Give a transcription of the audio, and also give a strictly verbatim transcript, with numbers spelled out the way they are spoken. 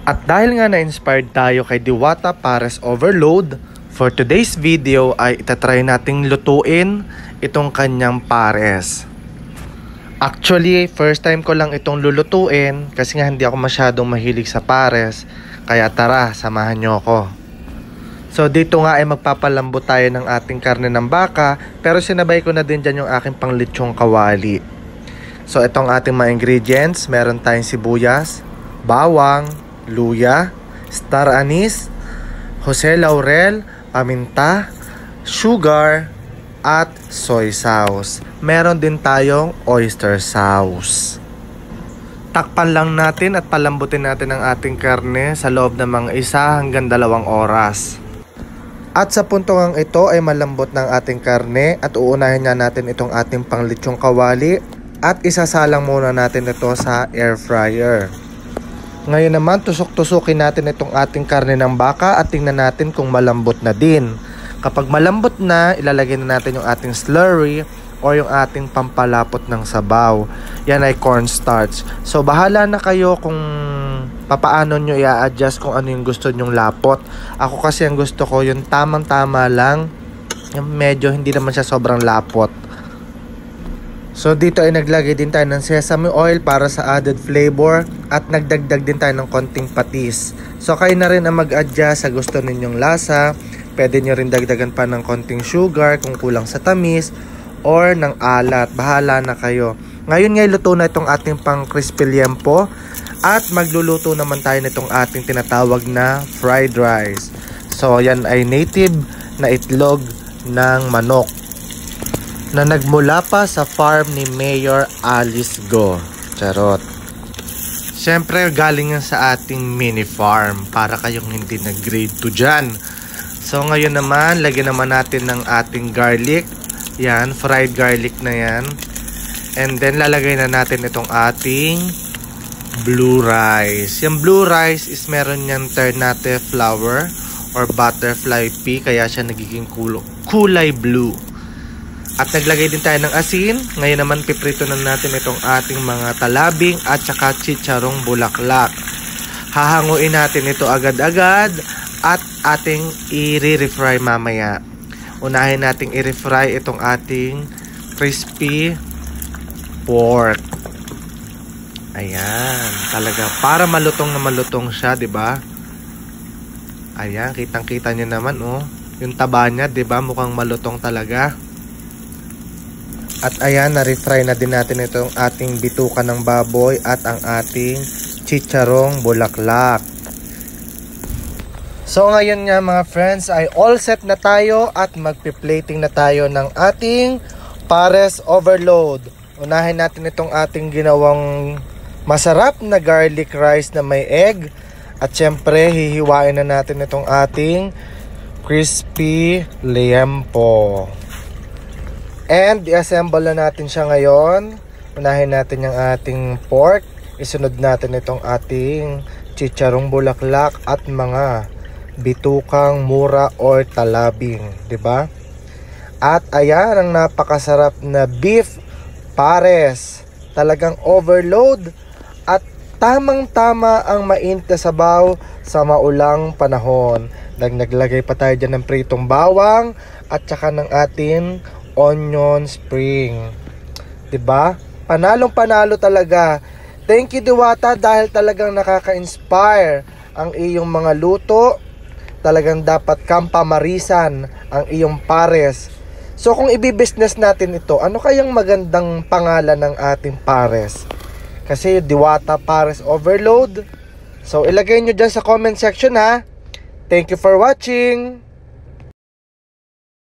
At dahil nga na-inspired tayo kay Diwata Pares Overload, for today's video ay itatry nating lutuin itong kanyang pares. Actually, first time ko lang itong lulutuin kasi nga hindi ako masyadong mahilig sa pares. Kaya tara, samahan nyo ako. So dito nga ay magpapalambot tayo ng ating karne ng baka, pero sinabay ko na din dyan yung aking panglitsong kawali. So itong ating mga ingredients, meron tayong sibuyas, bawang, luya, star anise, Jose Laurel, paminta, sugar, at soy sauce. Meron din tayong oyster sauce. Takpan lang natin at palambutin natin ang ating karne sa loob ng mga isa hanggang dalawang oras. At sa puntong ito ay malambot ng ating karne at uunahin nga natin itong ating panglitsong kawali at isasalang muna natin ito sa air fryer. Ngayon naman, tusok-tusukin natin itong ating karne ng baka at tingnan natin kung malambot na din. Kapag malambot na, ilalagay na natin yung ating slurry o yung ating pampalapot ng sabaw. Yan ay cornstarch. So, bahala na kayo kung papaano nyo i-adjust kung ano yung gusto nyong lapot. Ako kasi ang gusto ko yung tamang-tama lang. Yung medyo hindi naman siya sobrang lapot. So dito ay naglagay din tayo ng sesame oil para sa added flavor at nagdagdag din tayo ng konting patis. So kayo na rin ang mag-adjust sa gusto ninyong lasa. Pwede nyo rin dagdagan pa ng konting sugar kung kulang sa tamis or ng alat. Bahala na kayo. Ngayon nga luto na itong ating pang crispy liempo at magluluto naman tayo nitong ating tinatawag na fried rice. So yan ay native na itlog ng manok na nagmula pa sa farm ni Mayor Alice Go. Charot. Siyempre, galing yan sa ating mini farm para kayong hindi nag-grade two dyan. So, ngayon naman, lagyan naman natin ng ating garlic. Yan, fried garlic na yan. And then, lalagay na natin itong ating blue rice. Yung blue rice is meron yan ternate flower or butterfly pea. Kaya siya nagiging kulo, kulay blue. At naglagay din tayo ng asin. Ngayon naman piprito na natin itong ating mga talabing at saka chicharong bulaklak. Hahanguin natin ito agad-agad at ating i-refry mamaya. Unahin nating i-refry itong ating crispy pork. Ayan, talaga para malutong na malutong siya, 'di ba? Ayan, kitang-kita niyo naman oh. Yung taba niya, 'di ba? Mukhang malutong talaga. At ayan, na-refry na din natin itong ating bituka ng baboy at ang ating chicharong bulaklak. So ngayon nga mga friends ay all set na tayo at magpi-plating na tayo ng ating pares overload. Unahin natin itong ating ginawang masarap na garlic rice na may egg. At syempre hihiwain na natin itong ating crispy liempo. And i-assemble na natin siya ngayon. Unahin natin yung ating pork. Isunod natin itong ating chicharong bulaklak at mga bitukang mura or talabing, 'di ba? At ayan ang napakasarap na beef pares. Talagang overload at tamang-tama ang mainit na sabaw sa maulang panahon. Naglagay pa tayo dyan ng pritong bawang at saka ng ating onion spring. 'Di ba? Panalong panalo talaga. Thank you Diwata dahil talagang nakaka-inspire ang iyong mga luto. Talagang dapat kang pamarisan ang iyong pares. So kung i-business natin ito, ano kayang magandang pangalan ng ating pares? Kasi Diwata Pares Overload. So ilagay nyo dyan sa comment section ha. Thank you for watching.